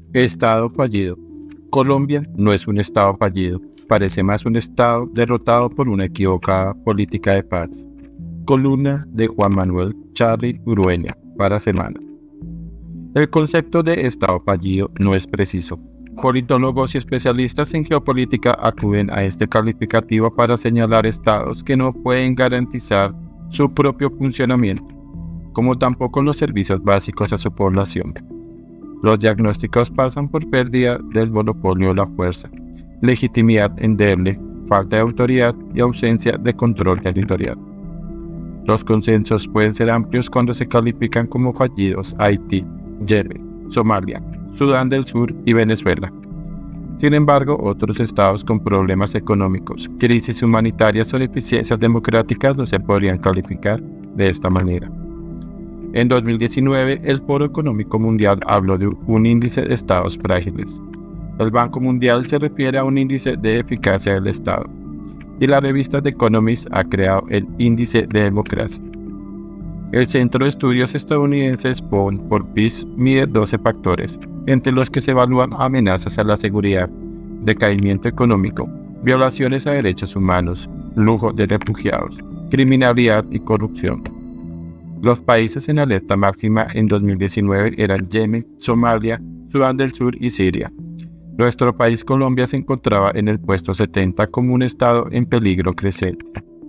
Estado fallido. Colombia no es un estado fallido, parece más un estado derrotado por una equivocada política de paz. Columna de Juan Manuel Charly Urueña para Semana. El concepto de estado fallido no es preciso. Politólogos y especialistas en geopolítica acuden a este calificativo para señalar estados que no pueden garantizar su propio funcionamiento, como tampoco los servicios básicos a su población. Los diagnósticos pasan por pérdida del monopolio de la fuerza, legitimidad endeble, falta de autoridad y ausencia de control territorial. Los consensos pueden ser amplios cuando se califican como fallidos Haití, Yemen, Somalia, Sudán del Sur y Venezuela. Sin embargo, otros estados con problemas económicos, crisis humanitarias o deficiencias democráticas no se podrían calificar de esta manera. En 2019, el Foro Económico Mundial habló de un índice de estados frágiles. El Banco Mundial se refiere a un índice de eficacia del Estado. Y la revista The Economist ha creado el índice de democracia. El Centro de Estudios Estadounidenses Bond for Peace mide 12 factores, entre los que se evalúan amenazas a la seguridad, decaimiento económico, violaciones a derechos humanos, lujo de refugiados, criminalidad y corrupción. Los países en alerta máxima en 2019 eran Yemen, Somalia, Sudán del Sur y Siria. Nuestro país Colombia se encontraba en el puesto 70 como un estado en peligro creciente.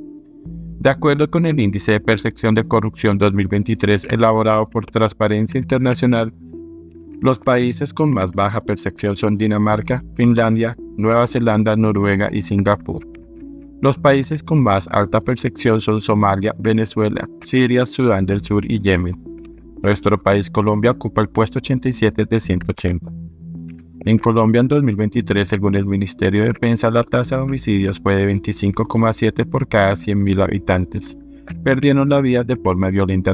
De acuerdo con el Índice de Percepción de Corrupción 2023 elaborado por Transparencia Internacional, los países con más baja percepción son Dinamarca, Finlandia, Nueva Zelanda, Noruega y Singapur. Los países con más alta percepción son Somalia, Venezuela, Siria, Sudán del Sur y Yemen. Nuestro país Colombia ocupa el puesto 87 de 180. En Colombia en 2023, según el Ministerio de Defensa, la tasa de homicidios fue de 25,7 por cada 100.000 habitantes. Perdieron la vida de forma violenta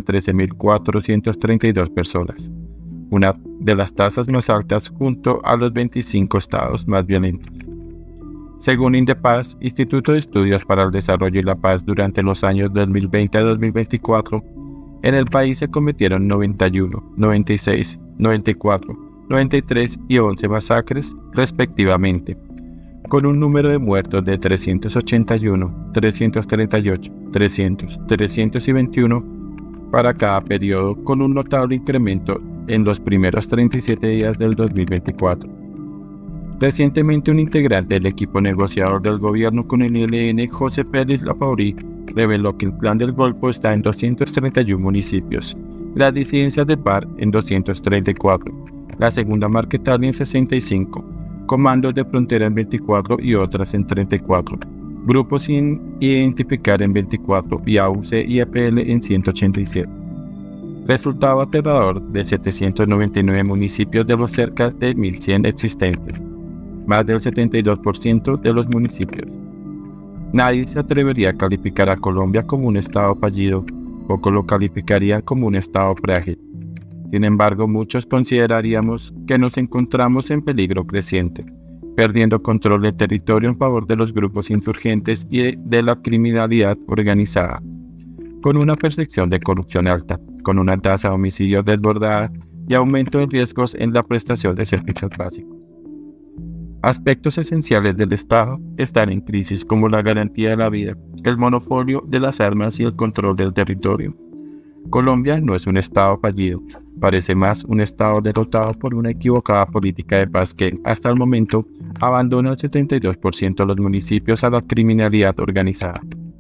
13.432 personas, una de las tasas más altas junto a los 25 estados más violentos. Según Indepaz, Instituto de Estudios para el Desarrollo y la Paz, durante los años 2020 a 2024, en el país se cometieron 91, 96, 94, 93 y 11 masacres, respectivamente, con un número de muertos de 381, 338, 300, 321 para cada periodo, con un notable incremento en los primeros 37 días del 2024. Recientemente, un integrante del equipo negociador del gobierno con el ELN, José Félix Lafauri, reveló que el Plan del Golfo está en 231 municipios, las disidencias de PAR en 234, la segunda Marquetalia en 65, comandos de frontera en 24 y otras en 34, grupos sin identificar en 24 y AUC y EPL en 187. Resultado aterrador de 799 municipios de los cerca de 1.100 existentes, más del 72% de los municipios. Nadie se atrevería a calificar a Colombia como un estado fallido, poco lo calificarían como un estado frágil. Sin embargo, muchos consideraríamos que nos encontramos en peligro creciente, perdiendo control del territorio en favor de los grupos insurgentes y de la criminalidad organizada, con una percepción de corrupción alta, con una tasa de homicidios desbordada y aumento de riesgos en la prestación de servicios básicos. Aspectos esenciales del Estado están en crisis como la garantía de la vida, el monopolio de las armas y el control del territorio. Colombia no es un estado fallido, parece más un estado derrotado por una equivocada política de paz que, hasta el momento, abandona el 72% de los municipios a la criminalidad organizada.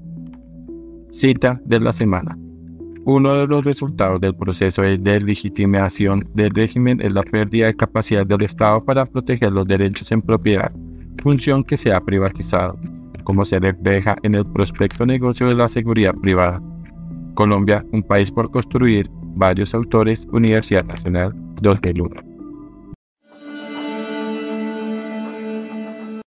Cita de la semana. Uno de los resultados del proceso de deslegitimación del régimen es la pérdida de capacidad del Estado para proteger los derechos en propiedad, función que se ha privatizado, como se refleja en el prospecto negocio de la seguridad privada. Colombia, un país por construir. Varios autores, Universidad Nacional, 2001.